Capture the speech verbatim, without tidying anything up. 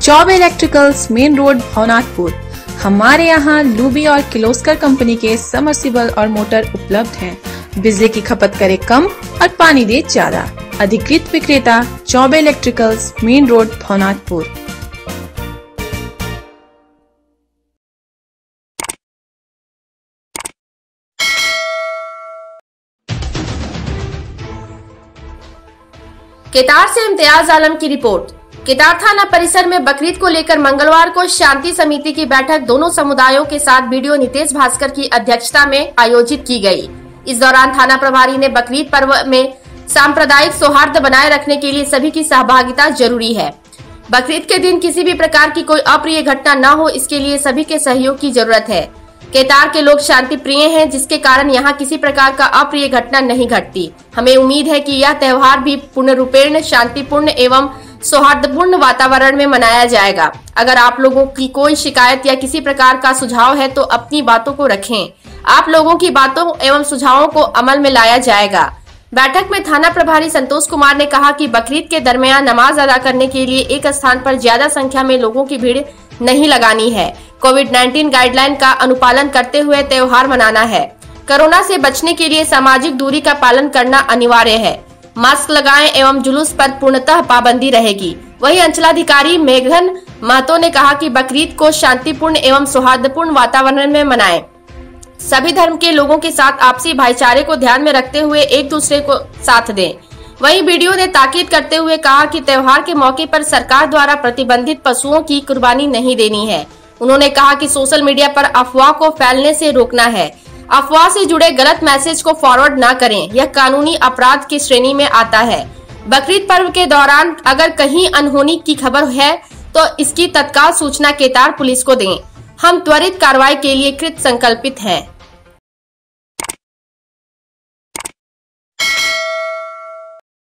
Choubey electricals, main road, Bhawanathpur. हमारे यहाँ लूबी और किर्लोस्कर कंपनी के सबमर्सिबल और मोटर उपलब्ध हैं। बिजली की खपत करे कम और पानी दे ज्यादा। अधिकृत विक्रेता Choubey electricals, main road, Bhawanathpur. Ketar से इम्तियाज आलम की रिपोर्ट। केतार थाना परिसर में बकरीद को लेकर मंगलवार को शांति समिति की बैठक दोनों समुदायों के साथ बीडीओ नितेश भास्कर की अध्यक्षता में आयोजित की गई। इस दौरान थाना प्रभारी ने बकरीद पर्व में सांप्रदायिक सौहार्द बनाए रखने के लिए सभी की सहभागिता जरूरी है। बकरीद के दिन किसी भी प्रकार की कोई अप्रिय घटना न हो, इसके लिए सभी के सहयोग की जरूरत है। केतार के लोग शांति प्रिय हैं, जिसके कारण यहाँ किसी प्रकार का अप्रिय घटना नहीं घटती। हमें उम्मीद है कि यह त्योहार भी पूर्ण रूपेण शांतिपूर्ण एवं सौहार्दपूर्ण वातावरण में मनाया जाएगा। अगर आप लोगों की कोई शिकायत या किसी प्रकार का सुझाव है तो अपनी बातों को रखें। आप लोगों की बातों एवं सुझावों को अमल में लाया जाएगा। बैठक में थाना प्रभारी संतोष कुमार ने कहा कि बकरीद के दरमियान नमाज अदा करने के लिए एक स्थान पर ज्यादा संख्या में लोगों की भीड़ नहीं लगानी है। कोविड नाइन्टीन गाइडलाइन का अनुपालन करते हुए त्योहार मनाना है। कोरोना से बचने के लिए सामाजिक दूरी का पालन करना अनिवार्य है। मास्क लगाएं एवं जुलूस पर पूर्णतः पाबंदी रहेगी। वहीं अंचलाधिकारी मेघन महतो ने कहा कि बकरीद को शांतिपूर्ण एवं सौहार्दपूर्ण वातावरण में मनाएं। सभी धर्म के लोगों के साथ आपसी भाईचारे को ध्यान में रखते हुए एक दूसरे को साथ दें। वहीं बीडीओ ने ताकीद करते हुए कहा कि त्योहार के मौके पर सरकार द्वारा प्रतिबंधित पशुओं की कुर्बानी नहीं देनी है। उन्होंने कहा कि सोशल मीडिया पर अफवाह को फैलने से रोकना है। अफवाह से जुड़े गलत मैसेज को फॉरवर्ड न करें, यह कानूनी अपराध की श्रेणी में आता है। बकरीद पर्व के दौरान अगर कहीं अनहोनी की खबर है तो इसकी तत्काल सूचना केतार पुलिस को दें। हम त्वरित कार्रवाई के लिए कृत संकल्पित हैं।